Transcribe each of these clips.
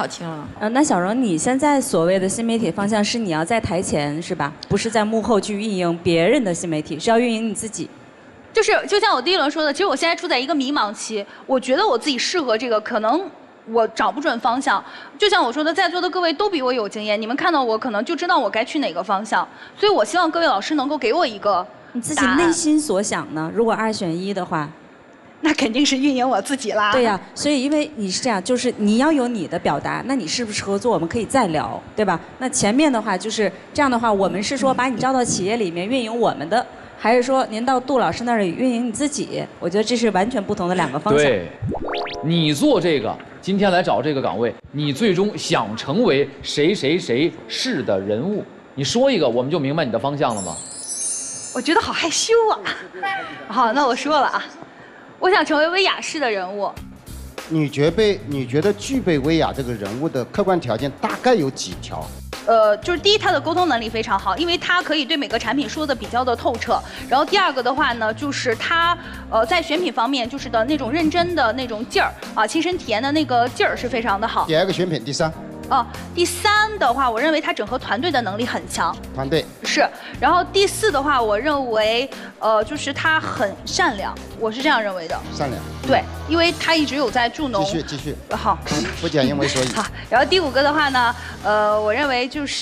清了。 那小荣，你现在所谓的新媒体方向是你要在台前是吧？不是在幕后去运营别人的新媒体，是要运营你自己。 就像我第一轮说的，其实我现在处在一个迷茫期，我觉得我自己适合这个，可能我找不准方向。就像我说的，在座的各位都比我有经验，你们看到我可能就知道我该去哪个方向，所以我希望各位老师能够给我一个你自己内心所想呢？如果2选1的话， 那肯定是运营我自己啦。 对呀，所以因为你是这样，就是你要有你的表达，那你是不是合作，我们可以再聊，对吧？那前面的话就是这样的话，我们是说把你招到企业里面运营我们的。还是说您到杜老师那里运营你自己？我觉得这是完全不同的2个方向。 对，你做这个，今天来找这个岗位，你最终想成为谁谁谁是的人物，你说一个，我们就明白你的方向了吗？ 我觉得好害羞啊。好，那我说了啊，我想成为薇娅式的人物。 你觉得具备薇娅这个人物的客观条件大概有几条？ 就是第一，他的沟通能力非常好，因为他可以对每个产品说的比较的透彻。然后第二个的话呢，就是他在选品方面就是的那种认真的那种劲儿啊，亲身体验的那个劲儿是非常的好。 第2个选品，第3。 第3的话，我认为他整合团队的能力很强。 团队是，然后第4的话，我认为就是他很善良，我是这样认为的。 善良。 对，因为他一直有在助农。 继续。 好。 不讲因为所以。 好，然后第5个的话呢，我认为就是，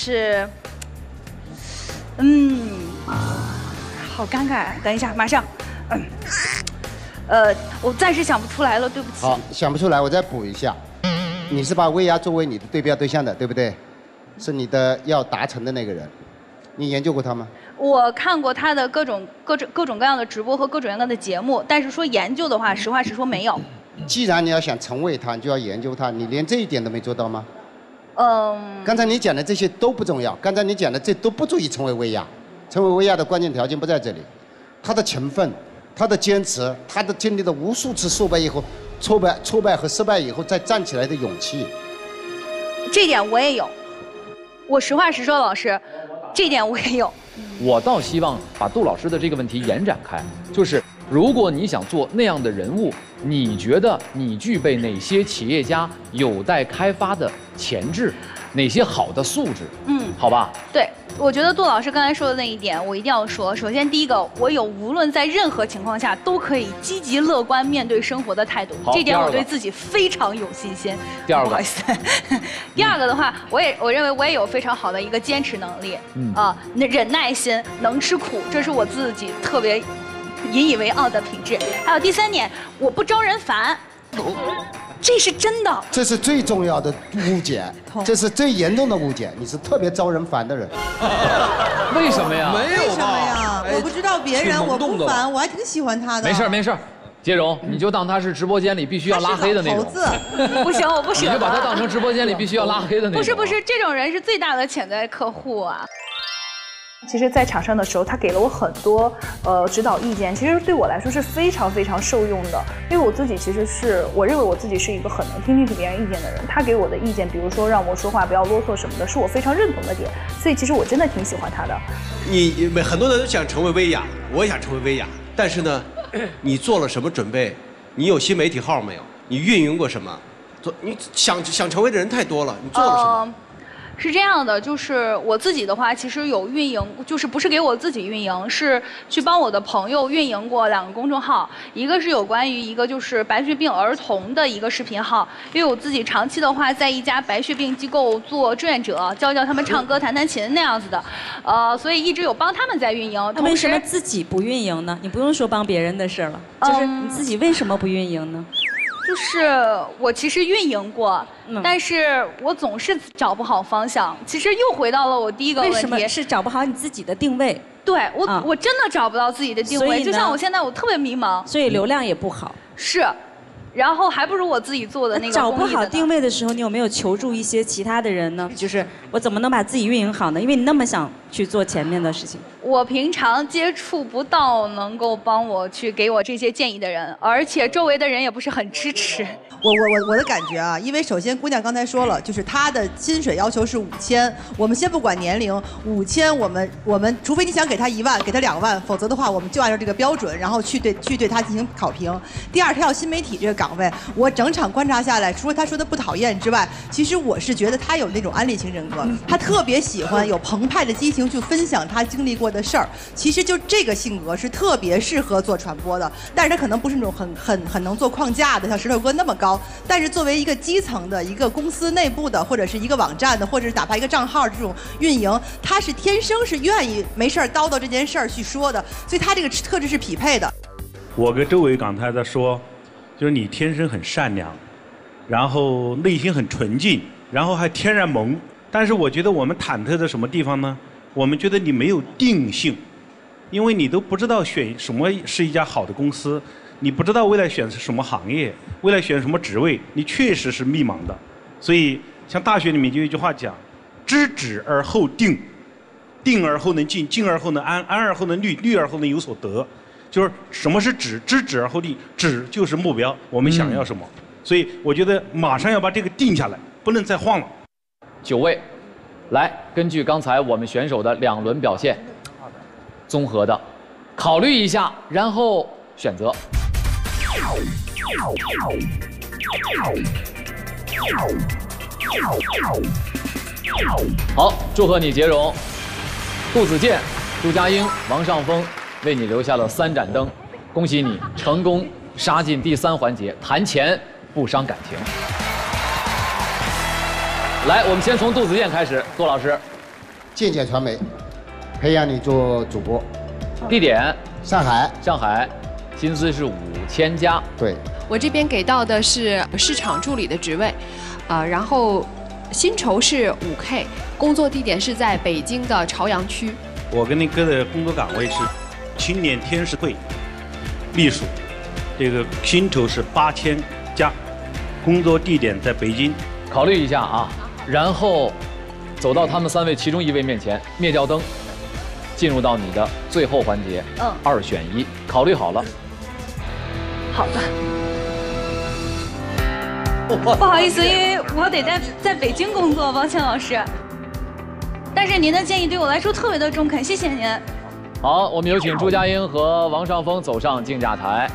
好尴尬，等一下，马上，我暂时想不出来了，对不起。 好，想不出来，我再补一下。你是把薇娅作为你的对标对象的，对不对？是你的要达成的那个人。你研究过他吗？ 我看过他的各种各样的直播和各种各样的节目，但是说研究的话，实话实说没有。 既然你要想成为他，你就要研究他，你连这一点都没做到吗？刚才你讲的这些都不重要，刚才你讲的这都不足以成为薇娅。成为薇娅的关键条件不在这里，他的勤奋，他的坚持，他的经历了无数次挫败和失败以后再站起来的勇气。 这点我也有，我实话实说，老师，这点我也有。 我倒希望把杜老师的这个问题延展开，就是如果你想做那样的人物，你觉得你具备哪些企业家有待开发的潜质，哪些好的素质？好吧。 对，我觉得杜老师刚才说的那一点，我一定要说。首先，第一个，我有无论在任何情况下都可以积极乐观面对生活的态度，这点我对自己非常有信心。 第2个， 不好意思。第2个的话，我认为我也有非常好的一个坚持能力，忍耐心，能吃苦，这是我自己特别引以为傲的品质。还有第3点，我不招人烦。这是真的， 这是最重要的误解，这是最严重的误解。你是特别招人烦的人， 为什么呀？ 没有呀，我不知道别人，我不烦，我还挺喜欢他的。 没事，杰荣，你就当他是直播间里必须要拉黑的那种。 不行，我不舍得。 你就把他当成直播间里必须要拉黑的那种。 不是，这种人是最大的潜在客户啊。其实，在场上的时候，他给了我很多指导意见，其实对我来说是非常非常受用的。因为我自己其实我认为我自己是一个很能听进去别人意见的人，他给我的意见，比如说让我说话不要啰嗦什么的，是我非常认同的点。所以其实我真的挺喜欢他的。 很多人都想成为薇娅，我也想成为薇娅，但是呢，你做了什么准备？你有新媒体号没有？你运营过什么？你想成为的人太多了，你做了什么？ 是这样的，就是我自己的话，其实有运营，就是不是给我自己运营，是去帮我的朋友运营过2个公众号，一个是有关于一个就是白血病儿童的一个视频号，因为我自己长期的话在一家白血病机构做志愿者，教他们唱歌、弹琴那样子的，所以一直有帮他们在运营。 那为什么自己不运营呢？你不用说帮别人的事了，就是你自己为什么不运营呢？ 就是我其实运营过，但是我总是找不好方向。其实又回到了我第一个问题， 为什么是找不好你自己的定位？ 对我真的找不到自己的定位，就像我现在我特别迷茫， 所以流量也不好。 是。然后还不如我自己做的那个。 找不好定位的时候，你有没有求助一些其他的人呢？就是我怎么能把自己运营好呢？因为你那么想去做前面的事情。 我平常接触不到能够帮我去给我这些建议的人，而且周围的人也不是很支持。 我的感觉啊，因为首先姑娘刚才说了，就是她的薪水要求是5000，我们先不管年龄，5000我们除非你想给她1万，给她2万，否则的话我们就按照这个标准，然后去对她进行考评。第二，她要新媒体这个岗位，我整场观察下来，除了她说的不讨厌之外，其实我是觉得她有那种安利型人格，她特别喜欢有澎湃的激情去分享她经历过的事儿。其实就这个性格是特别适合做传播的，但是她可能不是那种很能做框架的，像石头哥那么高。但是作为一个基层的一个公司内部的，或者是一个网站的，或者是哪怕一个账号这种运营，他是天生是愿意没事叨叨这件事儿去说的，所以他这个特质是匹配的。 我跟周伟刚才在说，就是你天生很善良，然后内心很纯净，然后还天然萌。但是我觉得我们忐忑的什么地方呢？我们觉得你没有定性，因为你都不知道选什么是一家好的公司。你不知道未来选什么行业，未来选什么职位，你确实是迷茫的。所以，像大学里面就有一句话讲：“知止而后定，定而后能静，静而后能安，安而后能虑，虑而后能有所得。”就是什么是止？知止而后定，止就是目标，我们想要什么。所以，我觉得马上要把这个定下来，不能再晃了。 9位，来，根据刚才我们选手的2轮表现，综合的考虑一下，然后选择。好，祝贺你杰荣，杜子健、朱佳英、王尚峰为你留下了3盏灯，恭喜你成功杀进第3环节，谈钱不伤感情。来，我们先从杜子健开始，杜老师。 健健传媒，培养你做主播。 地点： 上海。 上海。薪资是5000加。 对， 我这边给到的是市场助理的职位，然后薪酬是5K， 工作地点是在北京的朝阳区。 我跟那个的工作岗位是青年天使会秘书，这个薪酬是8000加，工作地点在北京。 考虑一下啊，然后走到他们3位其中1位面前，灭掉灯，进入到你的最后环节，2选1，考虑好了。 好的。不好意思，因为我得在北京工作，抱歉老师。但是您的建议对我来说特别的中肯，谢谢您。 好，我们有请朱佳英和王尚峰走上竞价台。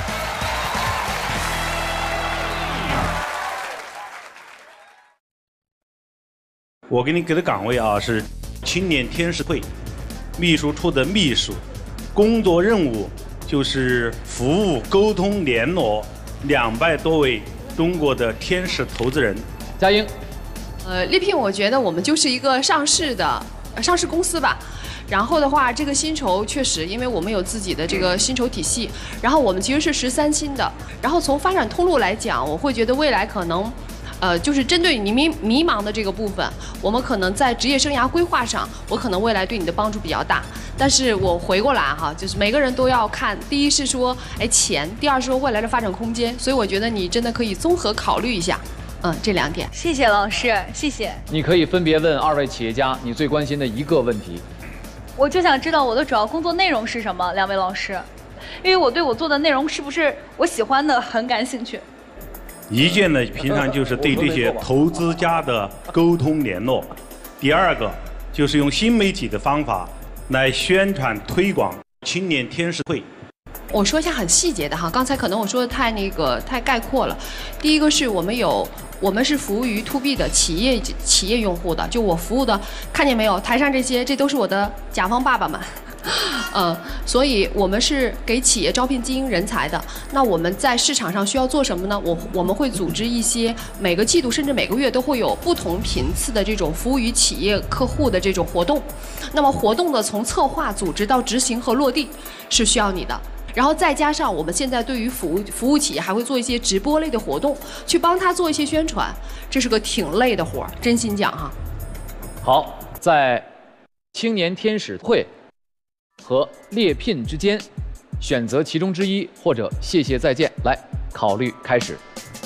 我给你给的岗位啊是青年天使会秘书处的秘书，工作任务就是服务、沟通、联络200多位中国的天使投资人。 佳英， 丽萍，我觉得我们就是一个上市公司吧。然后的话，这个薪酬确实，因为我们有自己的这个薪酬体系，然后我们其实是13薪的。然后从发展通路来讲，我会觉得未来可能，就是针对你迷茫的这个部分，我们可能在职业生涯规划上，我可能未来对你的帮助比较大。但是我回过来哈，就是每个人都要看，第一是说，钱，第二是说未来的发展空间。所以我觉得你真的可以综合考虑一下，这2点。 谢谢老师，谢谢。 你可以分别问2位企业家你最关心的一个问题。 我就想知道我的主要工作内容是什么，2位老师，因为我对我做的内容是不是我喜欢的很感兴趣。 一件呢，平常就是对这些投资家的沟通联络；第2个就是用新媒体的方法来宣传推广青年天使会。 我说一下很细节的哈，刚才可能我说的太概括了。第一个是我们是服务于 to B 的企业用户的，就我服务的，看见没有，台上这都是我的甲方爸爸们。所以我们是给企业招聘精英人才的。那我们在市场上需要做什么呢？我们会组织一些每个季度甚至每个月都会有不同频次的这种服务于企业客户的这种活动。那么活动的从策划、组织到执行和落地是需要你的。然后再加上我们现在对于服务企业还会做一些直播类的活动，去帮他做一些宣传，这是个挺累的活儿，真心讲哈。 好，在青年天使会和猎聘之间选择其中之一，或者谢谢再见，来考虑开始。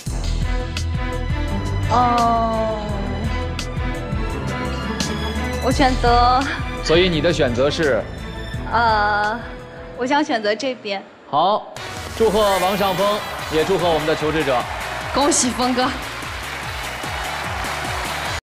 我选择。 所以你的选择是？ 我想选择这边。 好，祝贺王尚峰，也祝贺我们的求职者。 恭喜峰哥。